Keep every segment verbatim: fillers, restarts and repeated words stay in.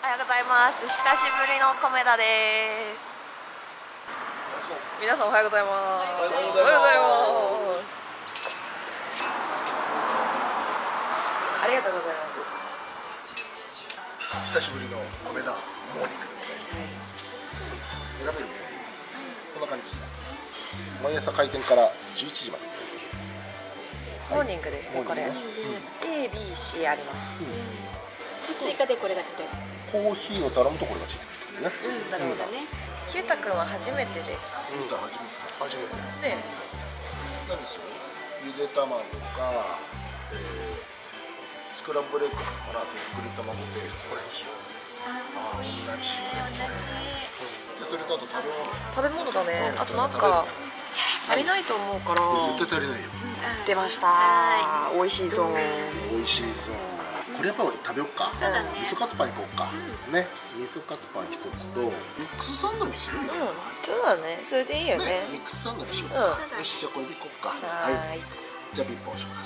おはようございます。久しぶりの米田です。皆さんおはようございます。おはようございます。ありがとうございます。 久しぶりの米田モーニングでございます。選べるね。こんな感じ。毎朝開店からじゅういちじまで。 モーニングですね、これ。A、B、C あります。 追加でこれが取れる。 コーヒーを頼むとこれがついてくるんだよね。 うん、なるほどね。 ひゅうたくんは初めてです。 うん、初めて。初めて。 ね。 なんですよ。ゆで卵か、えー、スクランブルエッグから手作り卵ペースト。これにしよう。ああ、同じ。で、それとあと食べ物。 食べ物だね。あとなんか足りないと思うから。 絶対足りないよ。 出ました。美味しいぞ。 美味しいぞ。これやっぱり食べよっか。 そうだね。 味噌カツパンいこうか。ね。味噌カツパン一つとミックスサンドにするよ。 うん、そうだね。それでいいよね。 ミックスサンドにしようか。よし、じゃあこれでいこうか。はい。じゃあピンポンします。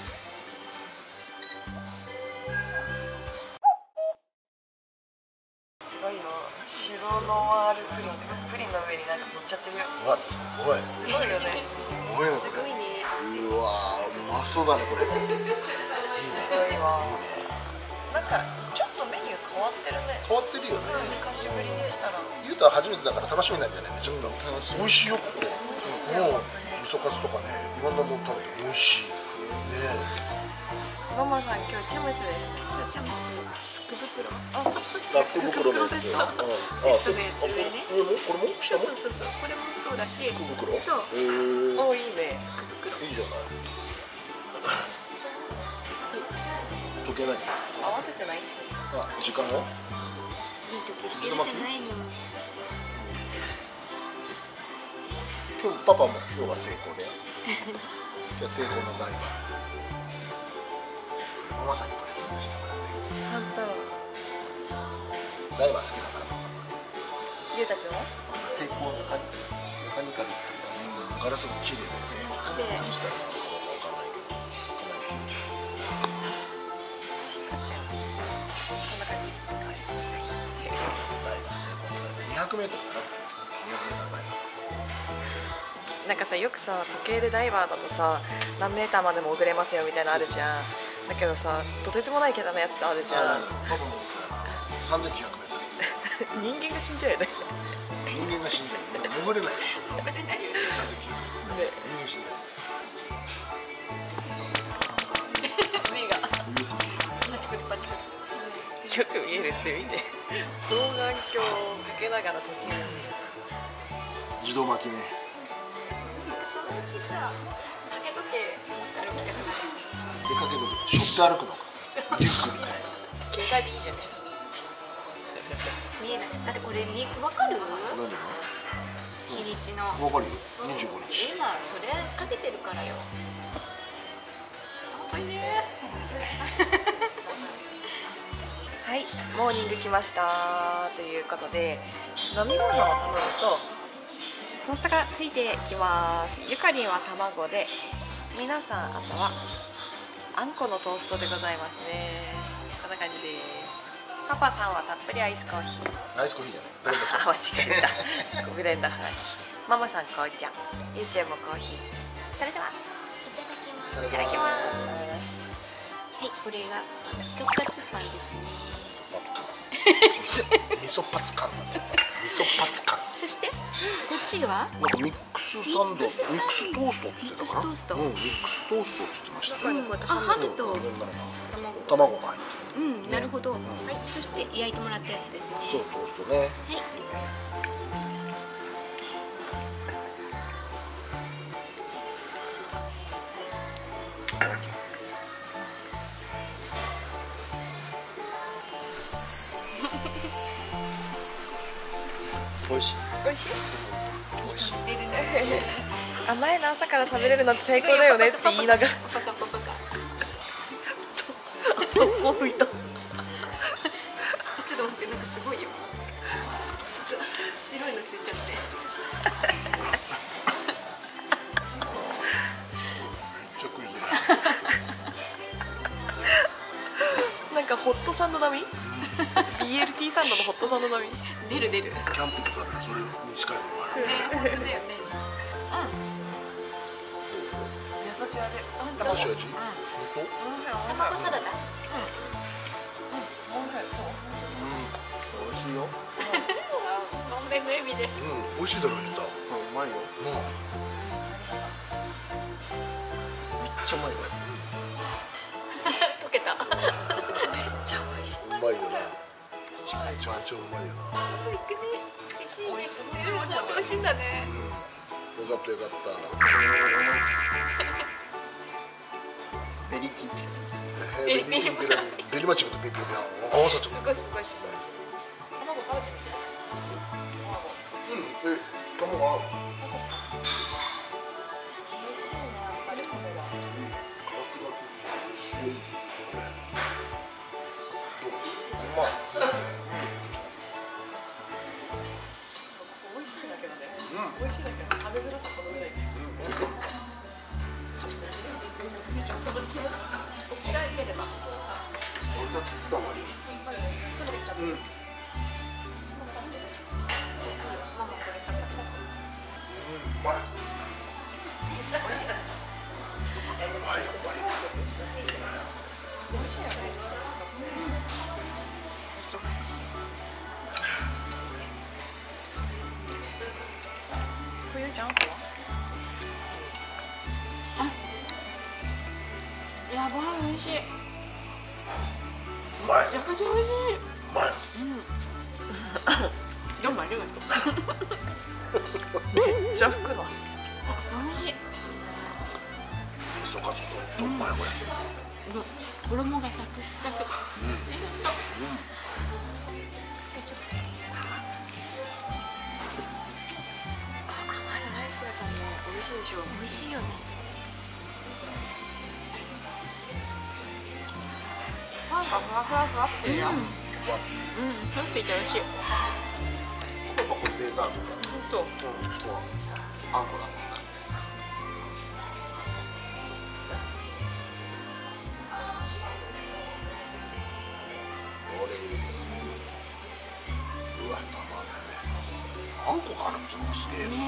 すごいよ。白ノワールプリンとかプリンの上になんか乗っちゃってるよ。 うわ、すごい。 すごいよね。 すごいね。 すごいね。 うわ、うまそうだねこれ。いいね。 すごいわ。 いいね。 なんかちょっとメニュー変わってるね。 変わってるよね。 久しぶりにしたら。 ゆうたは初めてだから楽しみなんじゃない。ちょっと美味しいよここ。もう味噌カツとかね、いろんなもの食べて美味しい。ね。 ママさん今日チャムスですね。 そう、チャムス福袋。 あ、福袋のやつ。 セットでつ上ね。 上もこれも下も。 そうそうそう。これもそうだし。 福袋。 そう。 お、いいね。 福袋。 いいじゃない。時計何？ 合わせてない？ あ、時間を？ いい時計してるじゃないの。 今日パパも今日は成功で。じゃあ成功のダイバー。ママさんにプレゼントしてもらっていいですか？ 本当。 ダイバー好きだから。 ゆうたくんは？ 成功メカニメカニカルっていうか、ガラスが綺麗だよね。何したらいいのかわかんないけど、かなり綺麗。 買っちゃいます。こんな感じ。はい。 ダイバー成功のにひゃくメートルかな。にひゃくメートルダイバー。 なんかさ、よくさ時計でダイバーだとさ何メーターまでも潜れますよみたいなのあるじゃん。だけどさとてつもない桁のやつってあるじゃん。 パパもさんぜんきゅうひゃくメートル。 人間が死んじゃうよね。 人間が死んじゃう。潜れないよ。潜れないよ。さんぜんきゅうひゃくメートル。人間死んじゃう。 目が。パチクリパチクリ。 よく見えるって見て。老眼鏡をかけながら時計を見る。 自動巻きね。 そのうちさ、かけとけ歩きたくなるじゃん。 出かけ時にしょって歩くのか。リュックみたいな。 携帯でいいじゃん。 見えない。だってこれ見わかる？ 何が？ 日にちの。 わかるよ。にじゅうごにち。 今それかけてるからよ。本当にね。 はい、モーニング来ましたということで飲み物を頼むとトーストがついてきます。ゆかりんは卵で、皆さんあとはあんこのトーストでございますね。こんな感じです。パパさんはたっぷりアイスコーヒー。 アイスコーヒーじゃない。 あ、間違えた。ブレンダー。はい。ママさん紅茶、ゆうちゃんもコーヒー。それでは、いただきます。 はい、これが味噌カツパンですね。 味噌パツカンになっちゃう。味噌パツカン。 そしてこっちはなんかミックスサンド、ミックストーストって言ってたかな。 ミックストースト。 うん、ミックストーストって言ってました。 中にこうやってハムと卵が入ってる。 うん、なるほど。はい、そして焼いてもらったやつですね。 そう、トーストね。はい。いただきます。美味しい。 美味しい？ 美味しい。してるね。 甘いの朝から食べれるのって最高だよねって言いながら。 パパさパパさ。 あそこ拭いた。 ちょっと待って、なんかすごいよ。白いのついちゃって。 めっちゃ食いづらい。 なんかホットサンド並み？ ビーエルティー サンドのホットサンド並み。 出る出る。 キャンプで食べるそれに近いのもある。 ね、本当だよね。 優しい味。 優しい味？本当？ 卵サラダ？ 美味しいよ。 満面の笑みで。 うん、美味しいだろゆうた。 うまいよ。 うめっちゃうまいよ。 溶けた。めっちゃ美味しい。 ん、うまいよな。めちゃめちゃうまいよな。 行くね。美味しいね。美味しいんだね。 うん、よかったよかった。 ベリーキンピベリーキンピラにベリマチがとピンピンで合わさっちゃう。 すごいすごいすごい。卵食べてみて。 うん、え、卵合う。 美味しいね、やっぱり米は。 カラクラク。え、どれ？どう？うまい。 そう、ここ美味しいんだけどね。 うん美味しいんだけど、食べづらさこの上。 置き換えてれば。 俺だってした方がいい。 すぐできちゃった。 うん。うママこれサクサクだった。 まい。うまいやっぱり。 美味しいよね。そうか。冬ちゃんこは？ やばい、美味しい。 うまい。 めちゃくちゃ美味しい。 うまい。 四枚ありがとう。めっちゃ服だ。 美味しい。 味噌カツほんとうまいこれ。 衣がサクサク。 うん。うん。 大好きだからね。美味しいでしょ。 美味しいよね。 パンがふわふわふわってるよ。うん、 うん、フラッピーって美味しい。 やっぱこれデザートだ。 ほんと。 うん、そう。あんこだ。これいいです。うわ、たまんね。あんこがあるっつうのがすげえ。 ね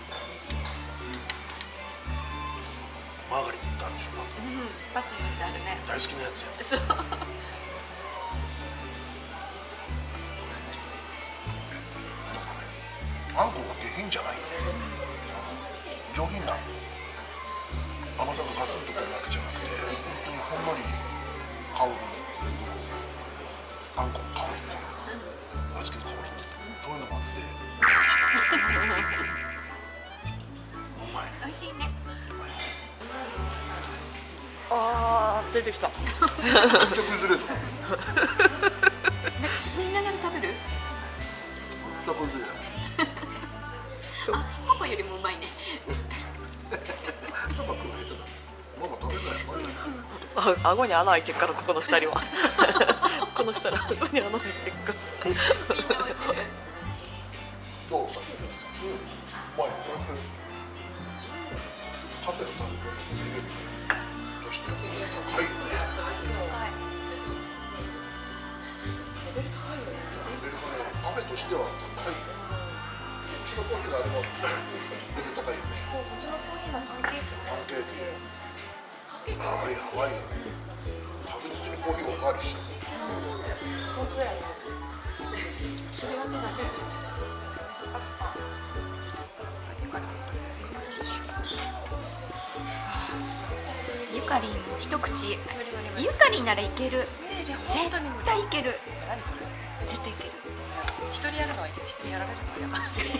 マーガリンってあるでしょ、マーガえ。 リン。 うん、バターってあるね。 大好きなやつや。 そう。 なんかね、あんこが下品じゃないんで。上品なあんこ。甘さがガツンとくるわけじゃなくて、本当にほんのり香る。あんこの香りっていうの、小豆の香りっていうの、そういうのもあって。うまい。 美味しいね。 うまい。 ああ、出てきた。 めっちゃ崩れず。 なんか吸いながら食べる。 全く崩れない。 あ、パパよりもうまいね。 パパ食う下手だ。ママ食べない。 あ、顎に穴開いてるから、ここの二人は。この二人は顎に穴開いてるから。 どうさ。うん。うまい。カフェの食べ物レベルとしては高いよね。 レベル高いよね。 レベルがね、カフェとしては高いよ。うちのコーヒーがあればレベル高いよね。 そう、こちらのコーヒーのパンケーキもパンケーキ。あれやばいよね。確実にコーヒーおかわりしよう。 本当だよね。それだけだね。味噌カスパ。 ゆかりんも一口。ゆかりんならいける。絶対いける。 何それ。 絶対いける。 一人やるのはいいけど、一人やられるのは嫌だ。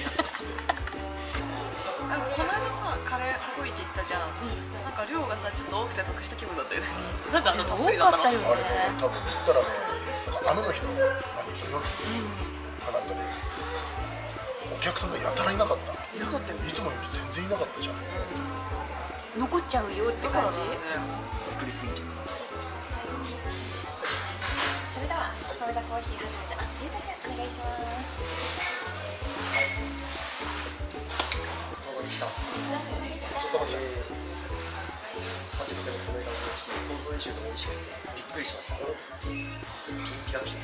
あ、この間さ、カレーココイチ行ったじゃん。なんか量がさ、ちょっと多くて得した気分だったよね。なんであんなたっぷりだったの。 多かったよねあれね、多分行ったらね、なんか雨の日の何土曜日かなんかね、お客さんがやたらいなかった。 いなかったよね。 いつもより全然いなかったじゃん。 残っちゃうよって感じ。 作りすぎちゃう。 それでは、コメダコーヒー初めてのゆうたくんお願いします。 ごちそうさまでした。 ごちそうさまでした。 そうさまでした。 初めての米が美味しい、想像以上に美味しくてびっくりしました。キンキラキン。